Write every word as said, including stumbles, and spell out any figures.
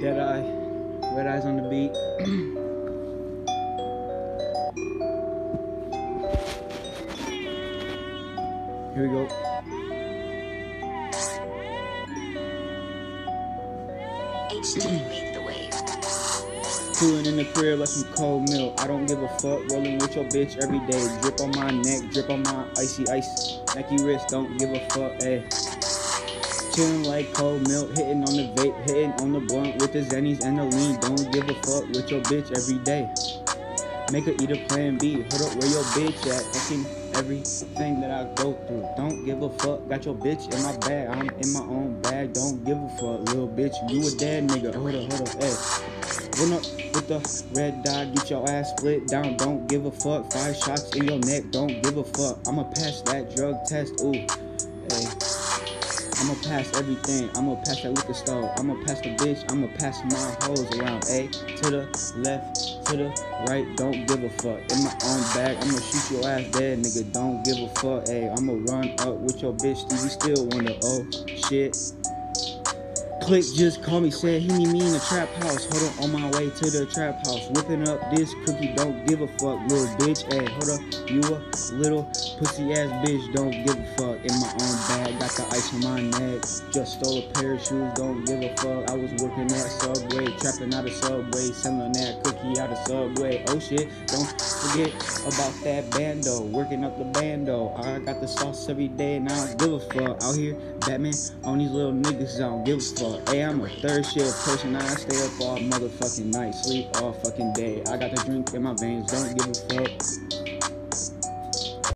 Dead Eye, Red Eyes on the beat. Here we go. H D made the wave. Cooling in the crib like some cold milk. I don't give a fuck. Rolling with your bitch every day. Drip on my neck, drip on my icy ice. Nike wrist, don't give a fuck. Ayy. Chillin' like cold milk, hitting on the vape, hitting on the blunt with the zennies and the lean. Don't give a fuck with your bitch every day. Make her eat a plan B. Hold up, where your bitch at? Fucking everything that I go through. Don't give a fuck. Got your bitch in my bag. I'm in my own bag. Don't give a fuck, little bitch. You a dead nigga. Hold up, hold up, ayy. Run up with the red dot. Get your ass split down. Don't give a fuck. Five shots in your neck. Don't give a fuck. I'ma pass that drug test. Ooh, ayy. I'ma pass everything, I'ma pass that liquor store, I'ma pass the bitch, I'ma pass my hoes around, ayy. To the left, to the right, don't give a fuck. In my own bag, I'ma shoot your ass dead, nigga, don't give a fuck, ayy. I'ma run up with your bitch, Stevie still wonder, oh shit. Click just call me, said he need me in the trap house. Hold up, on my way to the trap house. Whipping up this cookie, don't give a fuck, little bitch. Ayy, hold up, you a little pussy ass bitch, don't give a fuck. In my own bag, got the ice on my neck. Just stole a pair of shoes, don't give a fuck. I was working at Subway, trapping out of Subway, selling that cookie out of Subway. Oh shit, don't forget about that bando, working up the bando. I got the sauce every day and I don't give a fuck. Out here, Batman on these little niggas, I don't give a fuck. Hey, I'm a third shift person, I stay up all motherfucking night, sleep all fucking day. I got the drink in my veins, don't give a fuck.